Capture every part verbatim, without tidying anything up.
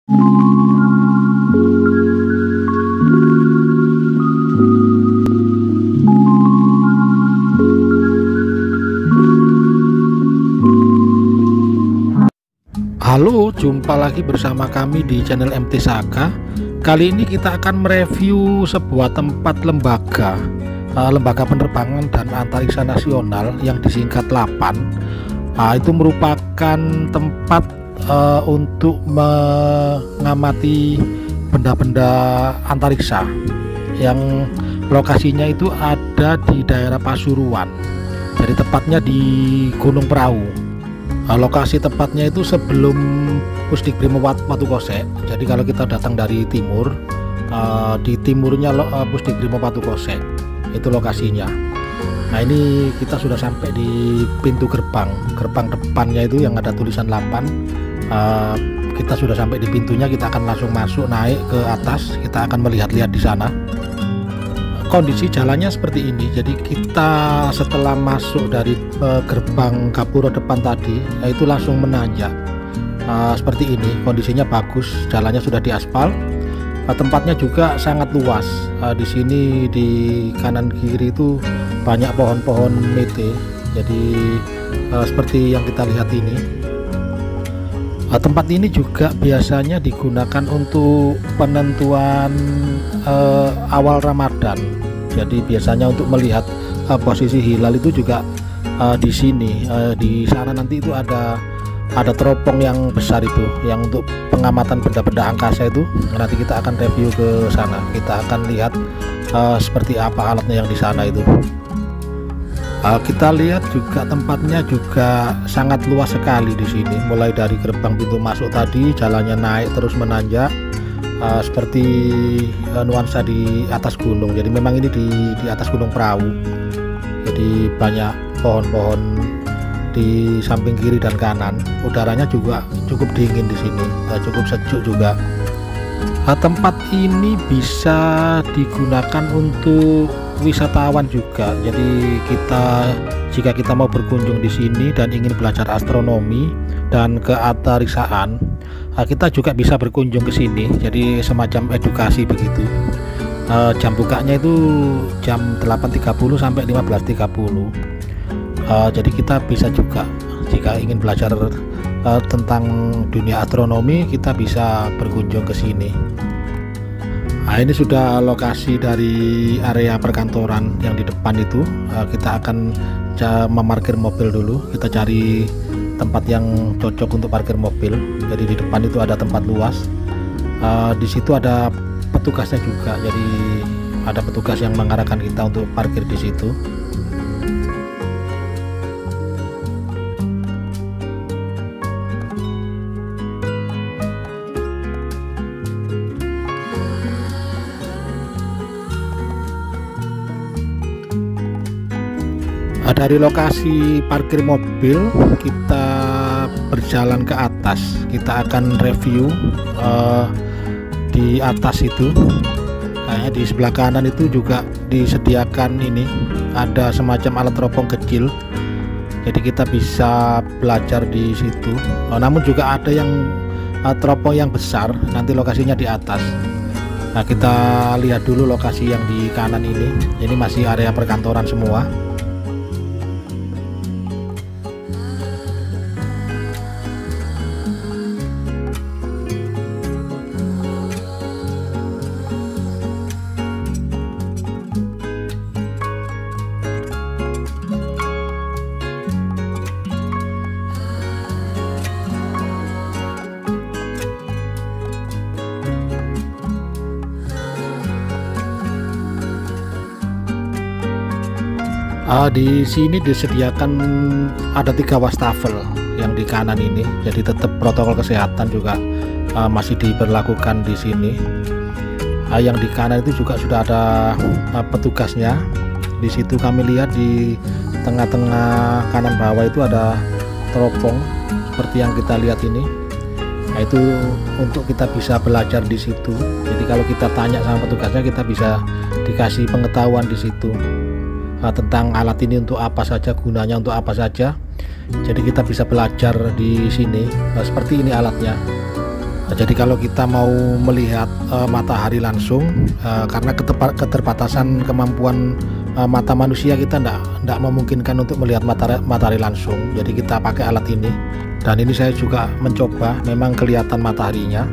Halo, jumpa lagi bersama kami di channel M T Saka. Kali ini kita akan mereview sebuah tempat lembaga uh, Lembaga Penerbangan dan Antariksa Nasional yang disingkat LAPAN. uh, Itu merupakan tempat uh, untuk mengamati benda-benda antariksa yang lokasinya itu ada di daerah Pasuruan. Jadi tepatnya di Gunung Perahu. Uh, lokasi tepatnya itu sebelum Pusdikbrimo Watu Kosek. Jadi kalau kita datang dari timur, uh, di timurnya uh, Pusdikbrimo Watu Kosek itu lokasinya. Nah, ini kita sudah sampai di pintu gerbang gerbang depannya itu yang ada tulisan LAPAN. uh, kita sudah sampai di pintunya. Kita akan langsung masuk, naik ke atas. Kita akan melihat-lihat di sana. Kondisi jalannya seperti ini. Jadi kita setelah masuk dari uh, gerbang Gapura depan tadi, yaitu langsung menanjak uh, seperti ini. Kondisinya bagus, jalannya sudah diaspal. Uh, tempatnya juga sangat luas. Uh, di sini di kanan kiri itu banyak pohon-pohon mete. Jadi uh, seperti yang kita lihat ini. Uh, tempat ini juga biasanya digunakan untuk penentuan uh, awal Ramadan. Jadi biasanya untuk melihat uh, posisi hilal itu juga uh, di sini. Uh, di sana nanti itu ada ada teropong yang besar itu, yang untuk pengamatan benda-benda angkasa itu. Nanti kita akan review ke sana. Kita akan lihat uh, seperti apa alatnya yang di sana itu. Uh, kita lihat juga tempatnya juga sangat luas sekali di sini. Mulai dari gerbang pintu masuk tadi, jalannya naik terus menanjak. Uh, seperti uh, nuansa di atas gunung. Jadi memang ini di, di atas Gunung Perahu. Jadi banyak pohon-pohon di samping kiri dan kanan. Udaranya juga cukup dingin di sini, uh, cukup sejuk juga. Uh, tempat ini bisa digunakan untuk wisatawan juga. Jadi kita jika kita mau berkunjung di sini dan ingin belajar astronomi dan keantariksaan, kita juga bisa berkunjung ke sini. Jadi semacam edukasi begitu. Uh, jam bukanya itu jam delapan tiga puluh sampai lima belas tiga puluh. Uh, jadi kita bisa juga jika ingin belajar uh, tentang dunia astronomi, kita bisa berkunjung ke sini. Nah, ini sudah lokasi dari area perkantoran yang di depan itu. Uh, kita akan memarkir mobil dulu. Kita cari tempat yang cocok untuk parkir mobil. Jadi di depan itu ada tempat luas. Uh, di situ ada petugasnya juga. Jadi ada petugas yang mengarahkan kita untuk parkir di situ. Uh, dari lokasi parkir mobil kita berjalan ke atas. Kita akan review uh, di atas itu. Kayaknya di sebelah kanan itu juga disediakan ini, ada semacam alat teropong kecil. Jadi kita bisa belajar di situ. Oh, namun juga ada yang uh, teropong yang besar. Nanti lokasinya di atas. Nah, kita lihat dulu lokasi yang di kanan ini. Ini masih area perkantoran semua. Uh, di sini disediakan ada tiga wastafel yang di kanan ini. Jadi tetap protokol kesehatan juga uh, masih diberlakukan di sini. Uh, yang di kanan itu juga sudah ada uh, petugasnya. Di situ kami lihat di tengah-tengah kanan bawah itu ada teropong seperti yang kita lihat ini. Nah, itu untuk kita bisa belajar di situ. Jadi kalau kita tanya sama petugasnya, kita bisa dikasih pengetahuan di situ. uh, tentang alat ini untuk apa saja, gunanya untuk apa saja. Jadi kita bisa belajar di sini. uh, seperti ini alatnya. Nah, jadi kalau kita mau melihat uh, matahari langsung, uh, karena keterbatasan kemampuan uh, mata manusia, kita tidak memungkinkan untuk melihat matahari, matahari langsung. Jadi kita pakai alat ini, dan ini saya juga mencoba, memang kelihatan mataharinya.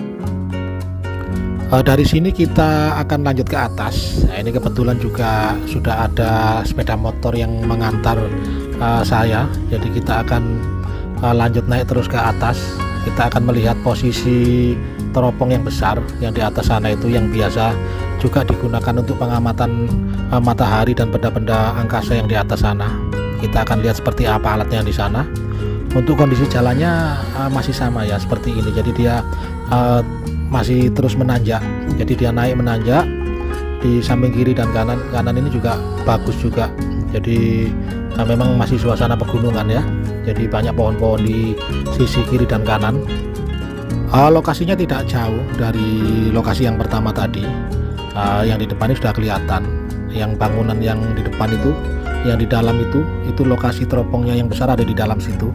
Uh, dari sini kita akan lanjut ke atas. Nah, ini kebetulan juga sudah ada sepeda motor yang mengantar uh, saya, jadi kita akan uh, lanjut naik terus ke atas. Kita akan melihat posisi teropong yang besar yang di atas sana itu, yang biasa juga digunakan untuk pengamatan uh, matahari dan benda-benda angkasa yang di atas sana. Kita akan lihat seperti apa alatnya di sana. Untuk kondisi jalannya uh, masih sama ya, seperti ini. Jadi dia uh, masih terus menanjak. Jadi dia naik menanjak di samping kiri dan kanan. Kanan ini juga bagus juga. Jadi uh, memang masih suasana pegunungan ya. Jadi banyak pohon-pohon di sisi kiri dan kanan. Uh, lokasinya tidak jauh dari lokasi yang pertama tadi. Uh, yang di depan ini sudah kelihatan. Yang bangunan yang di depan itu, yang di dalam itu, itu lokasi teropongnya yang besar ada di dalam situ.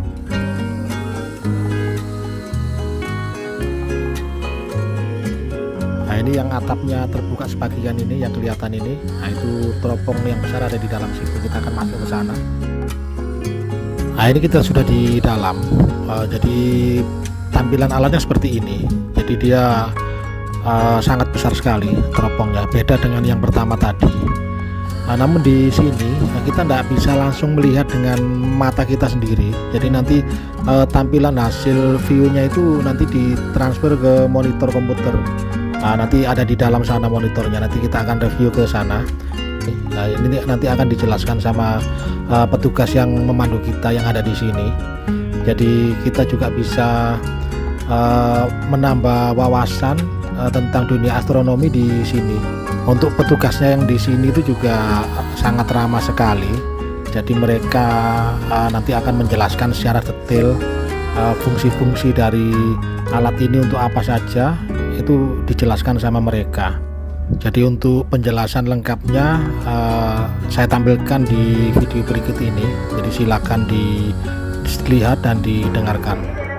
Nah, ini yang atapnya terbuka sebagian ini, yang kelihatan ini. Nah, itu teropong yang besar ada di dalam situ. Kita akan masuk ke sana. Nah, ini kita sudah di dalam. Uh, jadi tampilan alatnya seperti ini. Jadi dia uh, sangat besar sekali teropongnya, beda dengan yang pertama tadi. Nah, namun di sini kita tidak bisa langsung melihat dengan mata kita sendiri. Jadi nanti uh, tampilan hasil view-nya itu nanti ditransfer ke monitor komputer. Nah, nanti ada di dalam sana monitornya. Nanti kita akan review ke sana. Nah, ini nanti akan dijelaskan sama uh, petugas yang memandu kita yang ada di sini. Jadi kita juga bisa uh, menambah wawasan uh, tentang dunia astronomi di sini. Untuk petugasnya yang di sini itu juga sangat ramah sekali. Jadi mereka uh, nanti akan menjelaskan secara detail fungsi-fungsi uh, dari alat ini untuk apa saja, itu dijelaskan sama mereka. Jadi untuk penjelasan lengkapnya uh, saya tampilkan di video berikut ini. Jadi silakan dilihat dan didengarkan.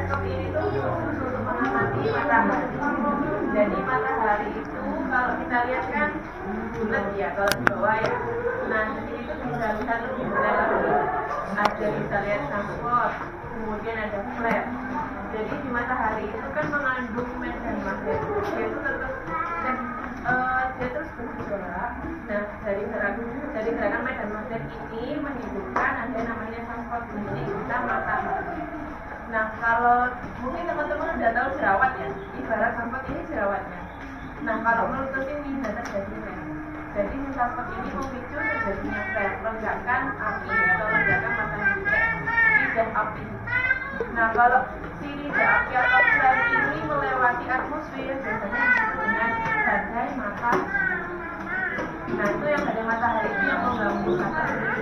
Jadi matahari itu kalau kita lihat kan bulat ya kalau di bawah ya. Nah di situ bisa lihat lebih bulat lagi. Ada bisa lihat sunspot, kemudian ada flare. Jadi di matahari itu kan mengandung medan magnet. Dia itu tetap Uh, dia terus bergerak. Nah dari gerakan dari gerakan medan magnet ini menghidupkan ada namanya sunspot, ini kita matahari. Nah kalau mungkin teman-teman udah tahu jerawat ya, ibarat sunspot ini jerawatnya. Nah kalau meletus ini bisa terjadi flare. Jadi sunspot ini memicu terjadinya flare, ledakan api atau ledakan matahari, lidah api. Nah kalau si lidah api atau flare ini melewati atmosfer, biasanya disebut dengan badai matahari. Nah itu yang badai matahari itu yang mengganggu matahari.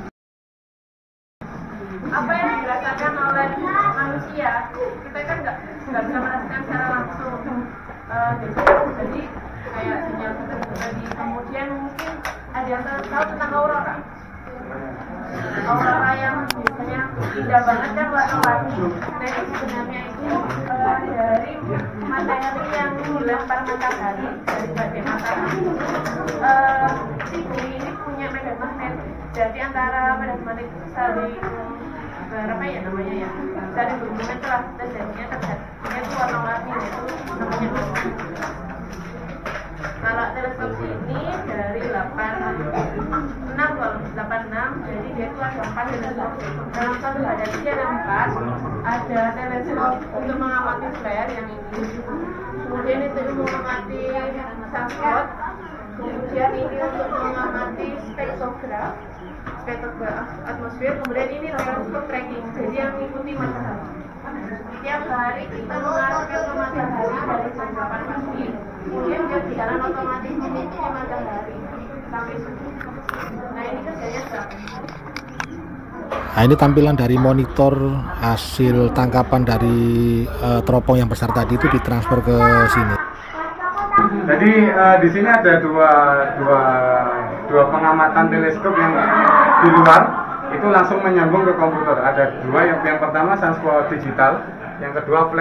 Apa yang dirasakan oleh manusia, kita kan nggak nggak bisa merasakan secara langsung. Uh, jadi, jadi kayak sinyal tadi. Kemudian mungkin ada yang tahu tentang aurora. Aurora yang biasanya indah banget kan warna-warni. Nah itu sebenarnya itu uh, dari matahari yang dilempar matahari, dari badai matahari. Uh, si bumi ini punya medan magnet. Jadi antara medan magnet saling berapa ya namanya ya, saling berhubungan telah terjadinya terjadinya itu warna-warni, itu namanya magnet. Kalau teleskop ini dari delapan enam kalau delapan enam, jadi dia itu ada empat teleskop. Dalam satu hadapi ada empat. Ada teleskop untuk mengamati flare yang ini. Kemudian itu untuk mengamati sunspot. Kemudian ini untuk mengamati spektrograf, spektrograf atmosfer. Kemudian ini teleskop tracking, jadi yang mengikuti matahari. Setiap hari kita mengarahkan ke matahari dari jam delapan pagi. Kemudian dia berjalan otomatis mengikuti matahari sampai subuh. Nah ini kerjanya berapa? Nah ini tampilan dari monitor hasil tangkapan dari uh, teropong yang besar tadi itu ditransfer ke sini. Jadi uh, di sini ada dua dua dua pengamatan teleskop yang di luar itu langsung menyambung ke komputer. Ada dua, yang yang pertama sunspot digital, yang kedua flare.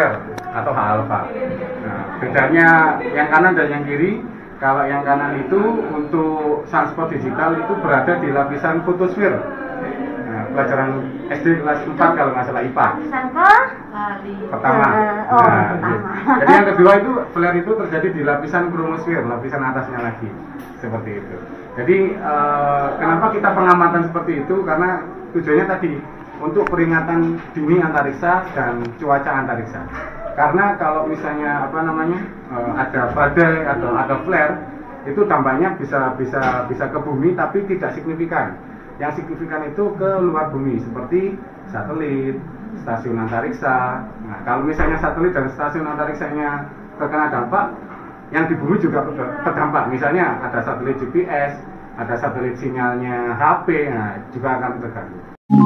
atau H alfa. Nah, bedanya yang kanan dan yang kiri. Kalau yang kanan itu untuk sunspot digital itu berada di lapisan fotosfer. Nah, pelajaran S D kelas empat kalau nggak salah I P A. Lapisan ke? Pertama. Uh, oh, Nah, pertama. jadi yang kedua itu flare itu terjadi di lapisan kromosfer, lapisan atasnya lagi. Seperti itu. Jadi eh, kenapa kita pengamatan seperti itu? Karena tujuannya tadi untuk peringatan dini antariksa dan cuaca antariksa. Karena kalau misalnya apa namanya eh, ada badai atau ada flare, itu dampaknya bisa bisa bisa ke bumi tapi tidak signifikan. Yang signifikan itu ke luar bumi seperti satelit, stasiun antariksa. Nah, kalau misalnya satelit dan stasiun antariksanya terkena dampak, yang di bumi juga terdampak. Misalnya ada satelit G P S, ada satelit sinyalnya H P, nah juga akan terganggu.